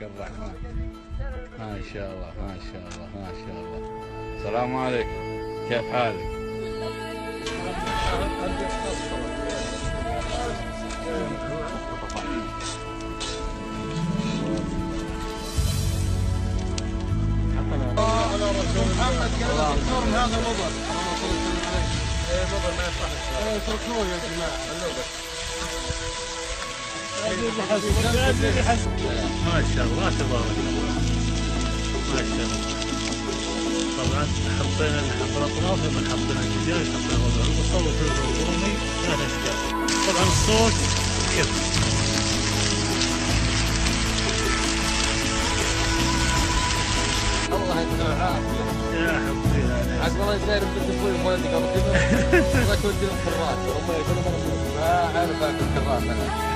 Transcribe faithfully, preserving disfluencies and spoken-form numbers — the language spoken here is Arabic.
الرحمن. ما شاء الله ما شاء الله ما شاء الله. السلام عليكم، كيف حالك؟ محمد كان الدكتور من هذا مضر. ايه مضر ما يصلح. ايه اتركوه يا جماعه خلوه. ما شاء الله تبارك الله ما شاء الله. طبعا حطينا الحفر اطراف لما حطينا الدجاج حطينا وضع المصور في الرومي ثلاث اشكال. طبعا الصوت كيف الله يعطيك العافيه يا حبيبي. عاد والله داير بالتفويض مالك قبل كذا. والله كنت في الراس هم يقولون ما عارف اكل الراس انا.